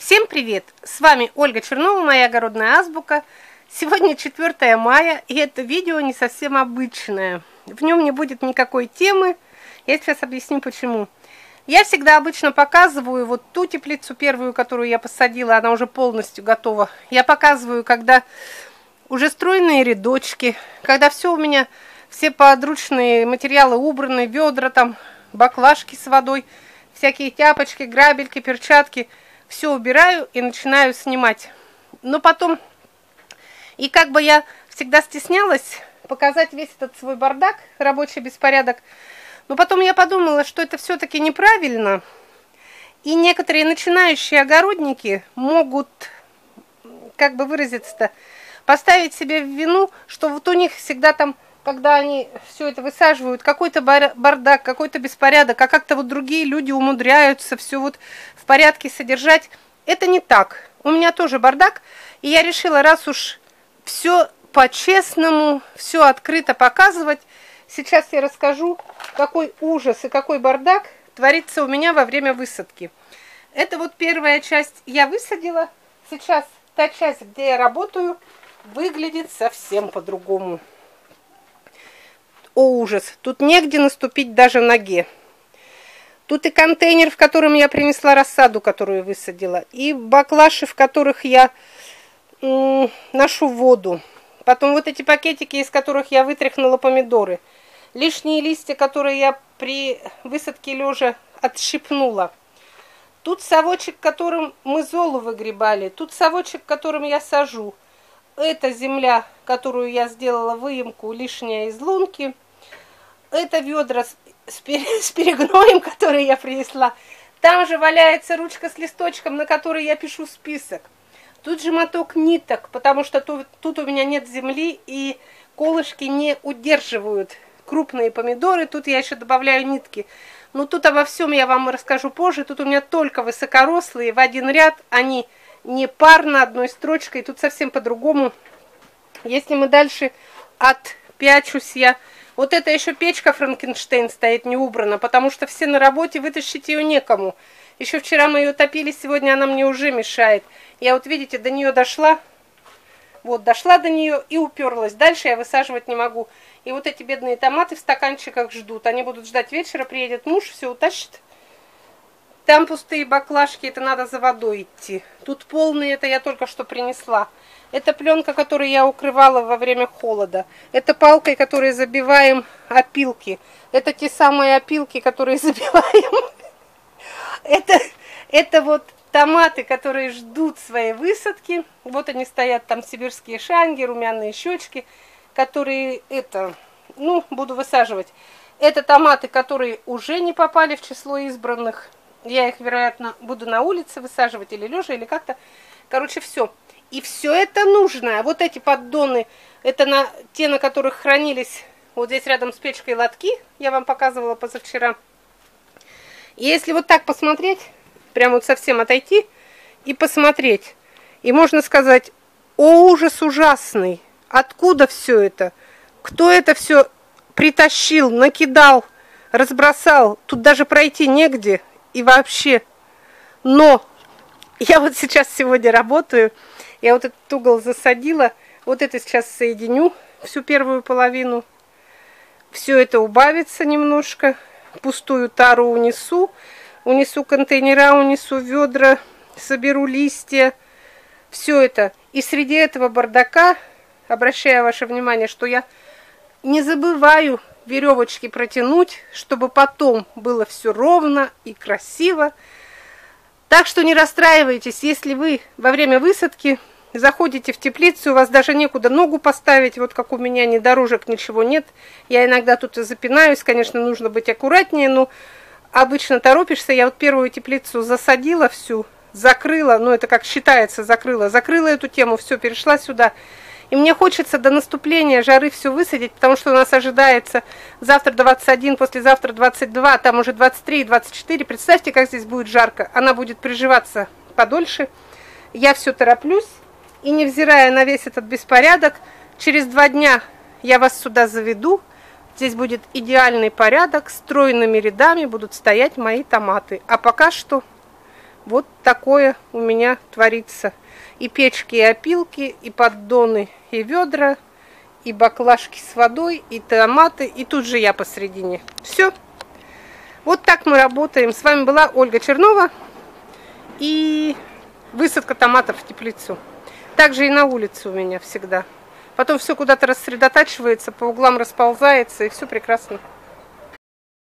Всем привет! С вами Ольга Чернова, моя огородная азбука. Сегодня 4 мая, и это видео не совсем обычное. В нем не будет никакой темы. Я сейчас объясню почему. Я всегда обычно показываю вот ту теплицу первую, которую я посадила, она уже полностью готова. Я показываю, когда уже стройные рядочки, когда все у меня, все подручные материалы убраны, ведра там, баклажки с водой, всякие тяпочки, грабельки, перчатки. Все убираю и начинаю снимать. Но потом, и как бы я всегда стеснялась показать весь этот свой бардак, рабочий беспорядок. Но потом я подумала, что это все-таки неправильно. И некоторые начинающие огородники могут, как бы выразиться-то, поставить себе в вину, что вот у них всегда там, когда они все это высаживают, какой-то бардак, какой-то беспорядок, а как-то вот другие люди умудряются все вот в порядке содержать. Это не так. У меня тоже бардак, и я решила, раз уж все по-честному, все открыто показывать, сейчас я расскажу, какой ужас и какой бардак творится у меня во время высадки. Это вот первая часть я высадила. Сейчас та часть, где я работаю, выглядит совсем по-другому. О, ужас! Тут негде наступить даже ноге. Тут и контейнер, в котором я принесла рассаду, которую высадила, и баклаши, в которых я ношу воду. Потом вот эти пакетики, из которых я вытряхнула помидоры. Лишние листья, которые я при высадке лежа отщипнула. Тут совочек, которым мы золу выгребали. Тут совочек, которым я сажу. Это земля, которую я сделала выемку, лишняя из лунки. Это ведра с перегноем, которые я принесла. Там же валяется ручка с листочком, на которой я пишу список. Тут же моток ниток, потому что тут у меня нет земли, и колышки не удерживают крупные помидоры. Тут я еще добавляю нитки. Но тут обо всем я вам расскажу позже. Тут у меня только высокорослые, в один ряд. Они не парно, одной строчкой. Тут совсем по-другому. Если мы дальше отпячусь я... Вот это еще печка Франкенштейн стоит не убрана, потому что все на работе, вытащить ее некому. Еще вчера мы ее топили, сегодня она мне уже мешает. Я вот, видите, до нее дошла. Вот, дошла до нее и уперлась. Дальше я высаживать не могу. И вот эти бедные томаты в стаканчиках ждут. Они будут ждать вечера, приедет муж, все утащит. Там пустые баклажки, это надо за водой идти. Тут полные, это я только что принесла. Это пленка, которую я укрывала во время холода. Это палкой, которой забиваем опилки. Это те самые опилки, которые забиваем. Это вот томаты, которые ждут своей высадки. Вот они стоят, там сибирские шанги, румяные щечки, которые буду высаживать. Это томаты, которые уже не попали в число избранных. Я их, вероятно, буду на улице высаживать или лежа, или как-то. Короче, все. И все это нужно. Вот эти поддоны, это те, на которых хранились вот здесь рядом с печкой лотки. Я вам показывала позавчера. И если вот так посмотреть, прям вот совсем отойти и посмотреть, и можно сказать, о, ужас ужасный, откуда все это? Кто это все притащил, накидал, разбросал? Тут даже пройти негде. И вообще, но я вот сейчас сегодня работаю, я вот этот угол засадила, вот это сейчас соединю, всю первую половину, все это убавится немножко, пустую тару унесу контейнера, унесу ведра, соберу листья, все это. И среди этого бардака, обращаю ваше внимание, что я не забываю веревочки протянуть, чтобы потом было все ровно и красиво. Так что не расстраивайтесь, если вы во время высадки заходите в теплицу, у вас даже некуда ногу поставить, вот как у меня, ни дорожек, ничего нет. Я иногда тут и запинаюсь, конечно, нужно быть аккуратнее, но обычно торопишься. Я вот первую теплицу засадила всю, закрыла, это как считается, закрыла эту тему, все, перешла сюда. И мне хочется до наступления жары все высадить, потому что у нас ожидается завтра 21, послезавтра 22, там уже 23 и 24. Представьте, как здесь будет жарко. Она будет приживаться подольше. Я все тороплюсь. И невзирая на весь этот беспорядок, через 2 дня я вас сюда заведу. Здесь будет идеальный порядок, стройными рядами будут стоять мои томаты. А пока что Вот такое у меня творится. И печки, и опилки, и поддоны, и ведра, и баклажки с водой, и томаты, и тут же я посередине. Все. Вот так мы работаем. С вами была Ольга Чернова и высадка томатов в теплицу. Также и на улице у меня всегда. Потом все куда-то рассредотачивается, по углам расползается, и все прекрасно.